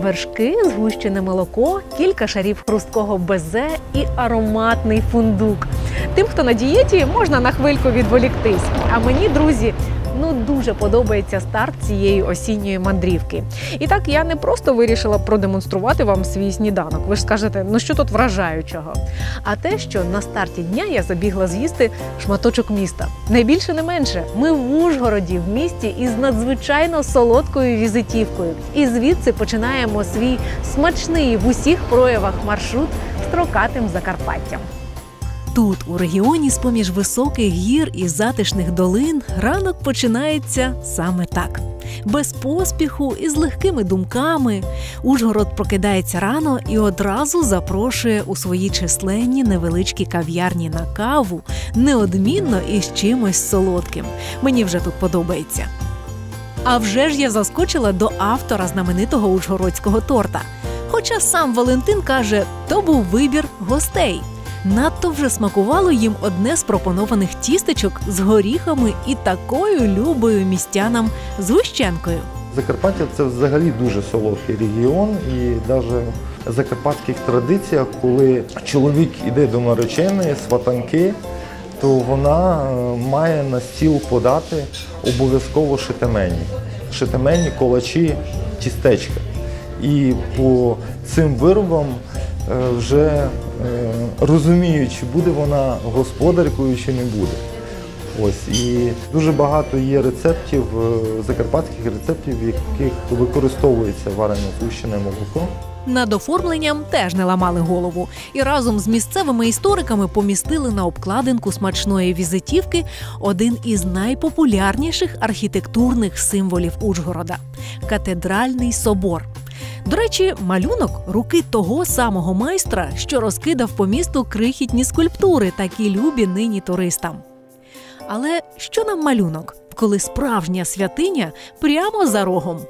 вершки, згущене молоко, кілька шарів хрусткого безе і ароматний фундук. Тим, хто на дієті, можна на хвильку відволіктись. А мені, друзі, дуже подобається старт цієї осінньої мандрівки. І так, я не просто вирішила продемонструвати вам свій сніданок. Ви ж скажете, що тут вражаючого? А те, що на старті дня я забігла з'їсти шматочок міста. Не більше, не менше. Ми в Ужгороді, в місті із надзвичайно солодкою візитівкою. І звідси починаємо свій смачний в усіх проявах маршрут строкатим Закарпаттям. Тут, у регіоні, з-поміж високих гір і затишних долин, ранок починається саме так. Без поспіху і з легкими думками. Ужгород прокидається рано і одразу запрошує у свої численні невеличкі кав'ярні на каву, неодмінно із чимось солодким. Мені вже тут подобається. А вже ж я заскочила до автора знаменитого ужгородського торта. Хоча сам Валентин каже, то був вибір гостей. Надто вже смакувало їм одне з пропонованих тістечок з горіхами і такою любою містянам згущенкою. Закарпаття – це взагалі дуже солодкий регіон, і навіть в закарпатських традиціях, коли чоловік йде до нареченої, сватанки, то вона має на стіл подати обов'язково шетемені. Шетемені, колачі, тістечка. І по цим виробам вже розуміють, чи буде вона господаркою, чи не буде. Ось. І дуже багато є рецептів, закарпатських рецептів, в яких використовується варене згущене молоко. Над оформленням теж не ламали голову. І разом з місцевими істориками помістили на обкладинку смачної візитівки один із найпопулярніших архітектурних символів Ужгорода – катедральний собор. До речі, малюнок руки того самого майстра, що розкидав по місту крихітні скульптури, такі любі нині туристам. Але що нам малюнок, коли справжня святиня прямо за рогом?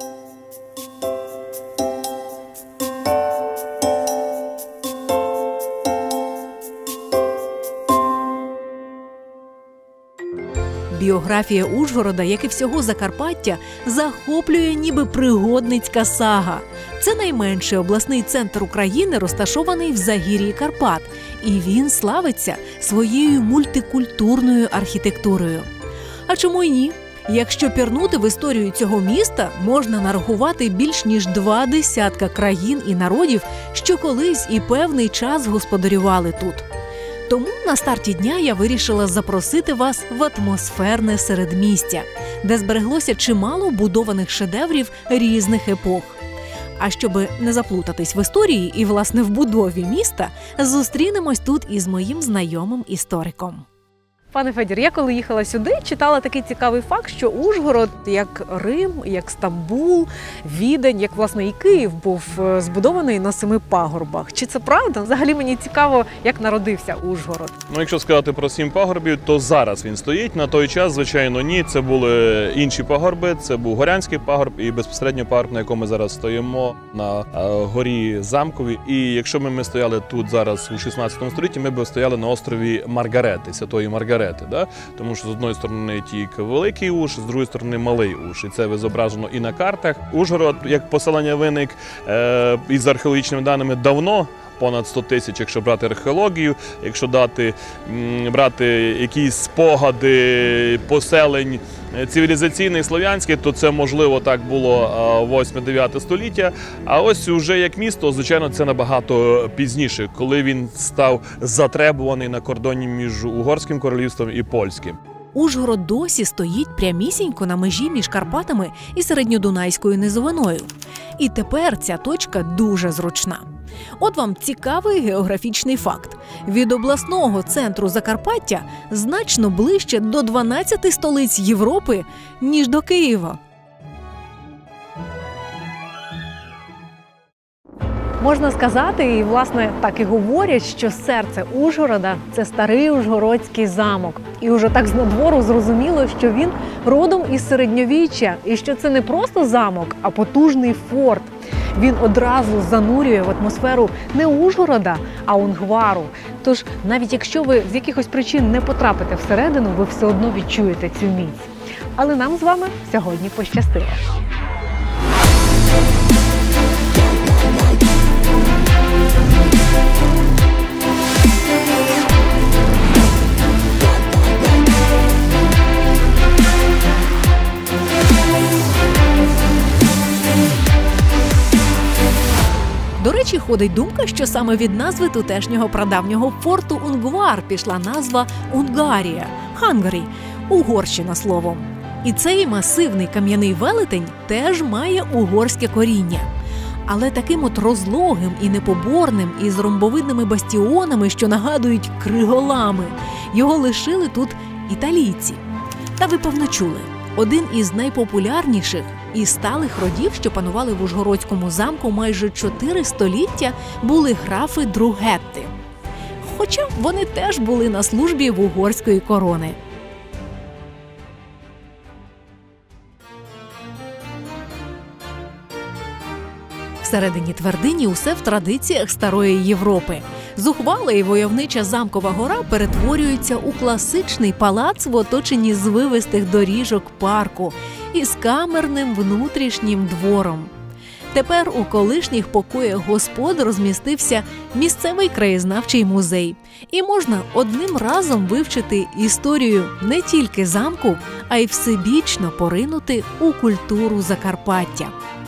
Біографія Ужгорода, як і всього Закарпаття, захоплює ніби пригодницька сага. Це найменший обласний центр України, розташований в Загір'ї Карпат. І він славиться своєю мультикультурною архітектурою. А чому й ні? Якщо пірнути в історію цього міста, можна нарахувати більш ніж 20 країн і народів, що колись і певний час господарювали тут. Тому на старті дня я вирішила запросити вас в атмосферне середмістя, де збереглося чимало будованих шедеврів різних епох. А щоб не заплутатись в історії і, власне, в будові міста, зустрінемось тут із моїм знайомим істориком. Пане Федір, я коли їхала сюди, читала такий цікавий факт, що Ужгород, як Рим, як Стамбул, Відень, як, власне, і Київ був збудований на 7 пагорбах. Чи це правда? Взагалі мені цікаво, як народився Ужгород. Якщо сказати про 7 пагорбів, то зараз він стоїть. На той час, звичайно, ні. Це були інші пагорби. Це був Горянський пагорб і безпосередньо пагорб, на якому ми зараз стоїмо, на горі Замковій. І якщо ми стояли тут зараз у 16 столітті, ми б стояли на острові Маргарети, Святої Маргарети. Да? Тому що з одної сторони тільки Великий Уж, з другої сторони Малий Уж. І це зображено і на картах. Ужгород, як поселення, виник із археологічними даними давно, понад 100 тисяч, якщо брати археологію, якщо брати якісь спогади поселень цивілізаційних, слов'янських, то це, можливо, так було 8-9 століття. А ось уже як місто, звичайно, це набагато пізніше, коли він став затребуваний на кордоні між Угорським королівством і Польським. Ужгород досі стоїть прямісінько на межі між Карпатами і Середньодунайською низовиною. І тепер ця точка дуже зручна. От вам цікавий географічний факт. Від обласного центру Закарпаття значно ближче до 12 столиць Європи, ніж до Києва. Можна сказати, і, власне, так і говорять, що серце Ужгорода – це старий Ужгородський замок. І уже так з надвору зрозуміло, що він родом із середньовіччя, і що це не просто замок, а потужний форт. Він одразу занурює в атмосферу не Ужгорода, а Унгвару. Тож, навіть якщо ви з якихось причин не потрапите всередину, ви все одно відчуєте цю міць. Але нам з вами сьогодні пощастило. Ходить думка, що саме від назви тутешнього прадавнього форту Унгвар пішла назва Унгарія – Хангарі, Угорщина словом. І цей масивний кам'яний велетень теж має угорське коріння. Але таким от розлогим і непоборним, із ромбовидними бастіонами, що нагадують криголами, його лишили тут італійці. Та ви, певно, чули, один із найпопулярніших і сталих родів, що панували в Ужгородському замку майже 4 століття, були графи Другетти. Хоча вони теж були на службі в угорської корони. Всередині твердині усе в традиціях Старої Європи. Зухвала і войовнича замкова гора перетворюється у класичний палац в оточенні звивистих доріжок парку із камерним внутрішнім двором. Тепер у колишніх покоях господ розмістився місцевий краєзнавчий музей. І можна одним разом вивчити історію не тільки замку, а й всебічно поринути у культуру Закарпаття.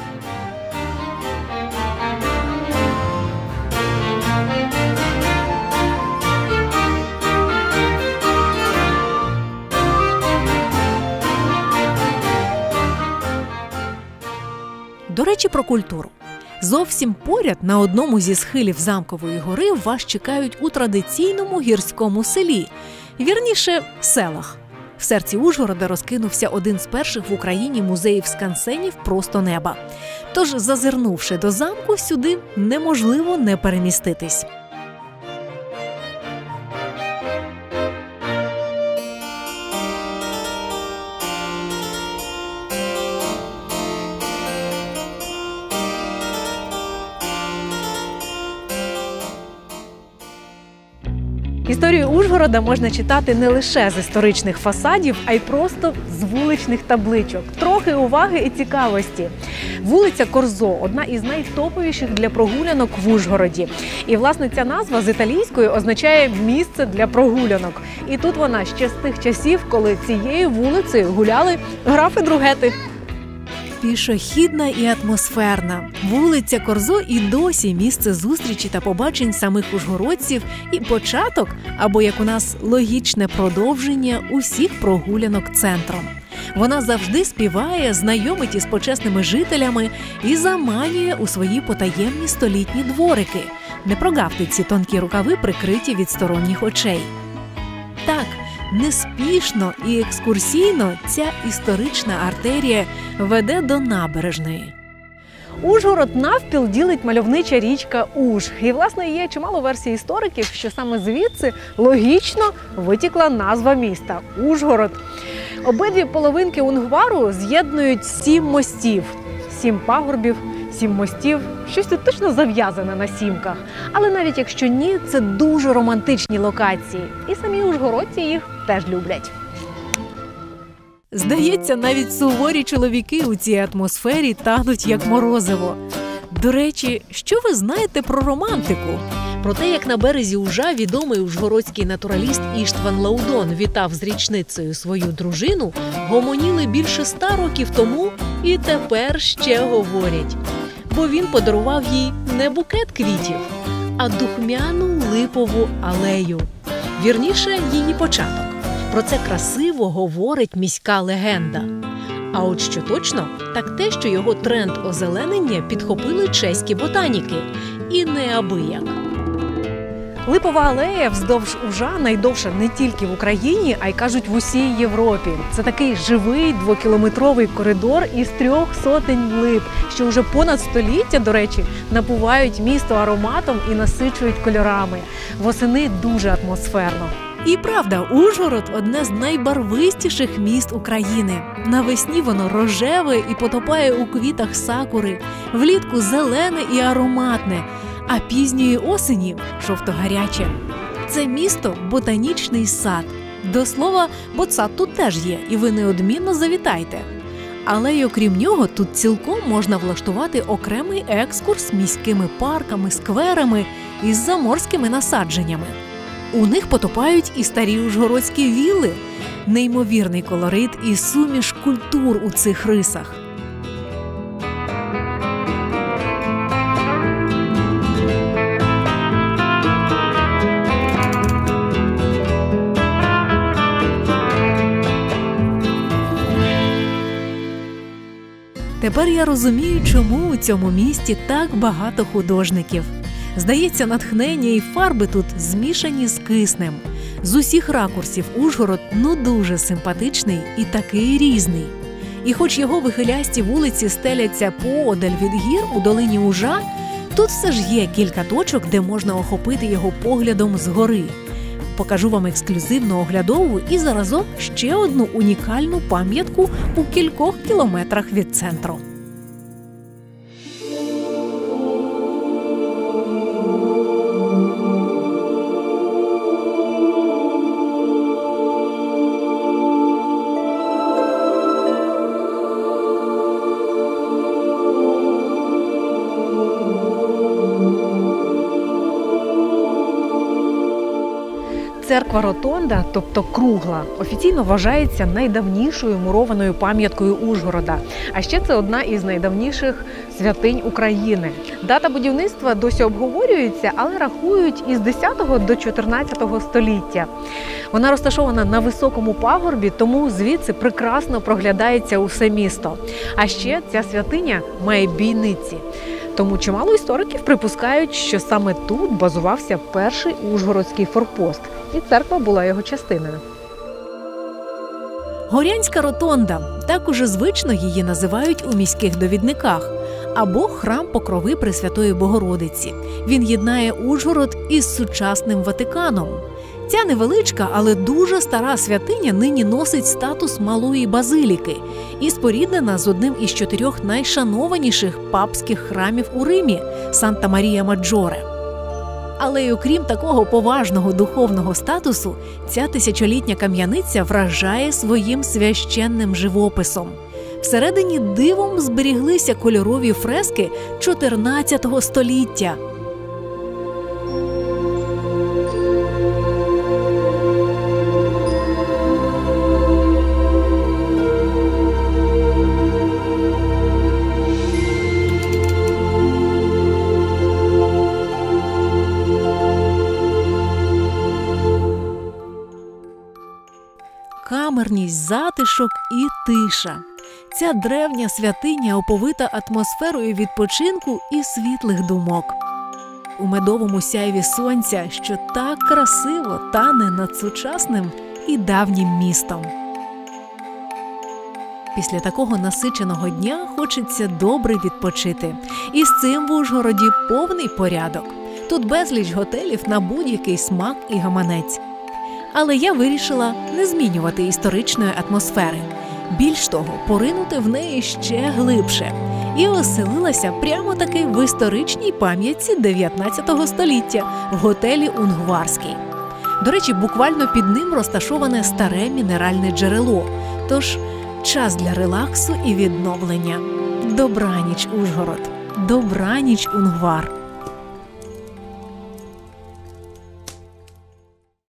До речі, про культуру. Зовсім поряд на одному зі схилів Замкової гори вас чекають у традиційному гірському селі. Вірніше, селах. В серці Ужгорода розкинувся один з перших в Україні музеїв скансенів просто неба. Тож, зазирнувши до замку, сюди неможливо не переміститись. Історію Ужгорода можна читати не лише з історичних фасадів, а й просто з вуличних табличок. Трохи уваги і цікавості. Вулиця Корзо – одна із найтоповіших для прогулянок в Ужгороді. І, власне, ця назва з італійської означає «місце для прогулянок». І тут вона ще з тих часів, коли цією вулицею гуляли графи Другети. Пішохідна і атмосферна. Вулиця Корзо і досі місце зустрічі та побачень самих ужгородців і початок, або, як у нас, логічне продовження усіх прогулянок центром. Вона завжди співає, знайомить із почесними жителями і заманює у свої потаємні столітні дворики. Не прогавте ці тонкі рукави, прикриті від сторонніх очей. Так, неспішно і екскурсійно ця історична артерія веде до набережної. Ужгород навпіл ділить мальовнича річка Уж. І, власне, є чимало версій істориків, що саме звідси логічно витікла назва міста – Ужгород. Обидві половинки Унгвару з'єднують 7 мостів, 7 пагорбів, 7 мостів. Щось тут точно зав'язане на сімках. Але навіть якщо ні, це дуже романтичні локації. І самі ужгородці їх теж люблять. Здається, навіть суворі чоловіки у цій атмосфері тануть як морозиво. До речі, що ви знаєте про романтику? Про те, як на березі Ужа відомий ужгородський натураліст Іштван Лаудон вітав з річницею свою дружину, гомоніли більше 100 років тому і тепер ще говорять. Бо він подарував їй не букет квітів, а духмяну липову алею. Вірніше, її початок. Про це красиво говорить міська легенда. А от що точно, так те, що його тренд озеленення підхопили чеські ботаніки. І неабияк. Липова алея вздовж Ужа найдовша не тільки в Україні, а й, кажуть, в усій Європі. Це такий живий 2-кілометровий коридор із 300 лип, що вже понад століття, до речі, напувають місто ароматом і насичують кольорами. Восени дуже атмосферно. І правда, Ужгород – одне з найбарвистіших міст України. Навесні воно рожеве і потопає у квітах сакури, влітку зелене і ароматне, а пізньої осені – жовто-гаряче. Це місто – ботанічний сад. До слова, ботсад тут теж є, і ви неодмінно завітайте. Але й окрім нього, тут цілком можна влаштувати окремий екскурс міськими парками, скверами із заморськими насадженнями. У них потопають і старі ужгородські вілли. Неймовірний колорит і суміш культур у цих рисах. Тепер я розумію, чому у цьому місті так багато художників. Здається, натхнення і фарби тут змішані з киснем. З усіх ракурсів Ужгород дуже симпатичний і такий різний. І хоч його вихилясті вулиці стеляться поодаль від гір у долині Ужа, тут все ж є кілька точок, де можна охопити його поглядом згори. Покажу вам ексклюзивну оглядову і заразом ще одну унікальну пам'ятку у кількох кілометрах від центру. Церква Ротонда, тобто кругла, офіційно вважається найдавнішою мурованою пам'яткою Ужгорода. А ще це одна із найдавніших святинь України. Дата будівництва досі обговорюється, але рахують із 10 до 14 століття. Вона розташована на високому пагорбі, тому звідси прекрасно проглядається усе місто. А ще ця святиня має бійниці. Тому чимало істориків припускають, що саме тут базувався перший ужгородський форпост, і церква була його частиною. Горянська ротонда – так уже звично її називають у міських довідниках, або храм Покрови Пресвятої Богородиці. Він єднає Ужгород із сучасним Ватиканом. Ця невеличка, але дуже стара святиня нині носить статус малої базиліки і споріднена з одним із 4 найшанованіших папських храмів у Римі – Санта-Марія-Маджоре. Але й окрім такого поважного духовного статусу, ця тисячолітня кам'яниця вражає своїм священним живописом. Всередині дивом зберіглися кольорові фрески 14 століття. Камерність, затишок і тиша. Ця древня святиня оповита атмосферою відпочинку і світлих думок. У медовому сяйві сонця, що так красиво тане над сучасним і давнім містом. Після такого насиченого дня хочеться добре відпочити. І з цим в Ужгороді повний порядок. Тут безліч готелів на будь-який смак і гаманець. Але я вирішила не змінювати історичної атмосфери. Більш того, поринути в неї ще глибше. І оселилася прямо-таки в історичній пам'ятці 19 століття в готелі «Унгварський». До речі, буквально під ним розташоване старе мінеральне джерело. Тож час для релаксу і відновлення. Добраніч, Ужгород! Добраніч, Унгвар!